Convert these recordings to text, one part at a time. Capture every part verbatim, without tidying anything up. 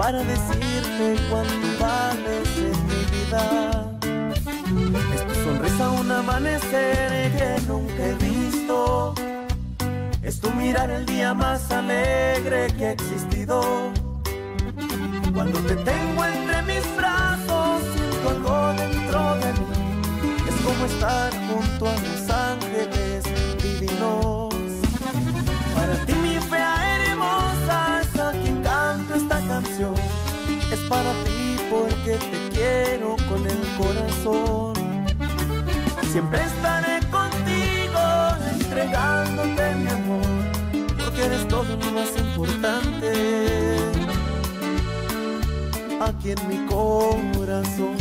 para decirte cuánto vales en mi vida. Es tu sonrisa un amanecer que nunca he visto. Es tu mirar el día más alegre que ha existido. Cuando te tengo entre mis brazos, siento algo dentro de mí. Es como estar junto a los ángeles divinos. Para ti mi fea hermosa es a quien canto esta canción. Es para ti porque te quiero con el corazón. Siempre estaré contigo entregándote mi amor, porque eres todo lo más importante aquí en mi corazón.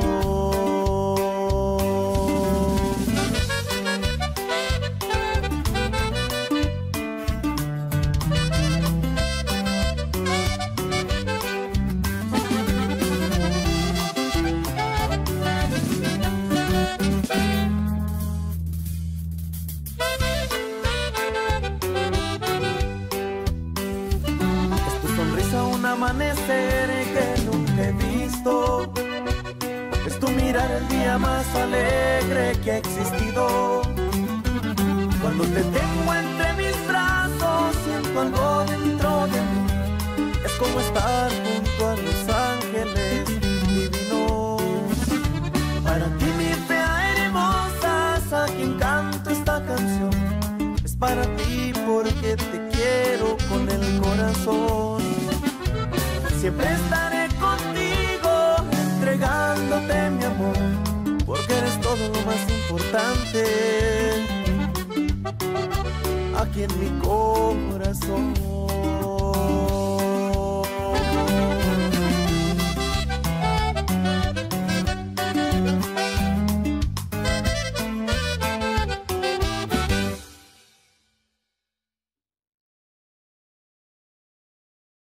Un amanecer que nunca he visto. Es tu mirar el día más alegre que ha existido. Cuando te tengo entre mis brazos, siento algo dentro de mí. Es como estar junto a los ángeles divinos. Para ti mi fea hermosa es a quien canto esta canción. Es para ti porque te quiero con el corazón. Siempre estaré contigo entregándote mi amor, porque eres todo lo más importante aquí en mi corazón.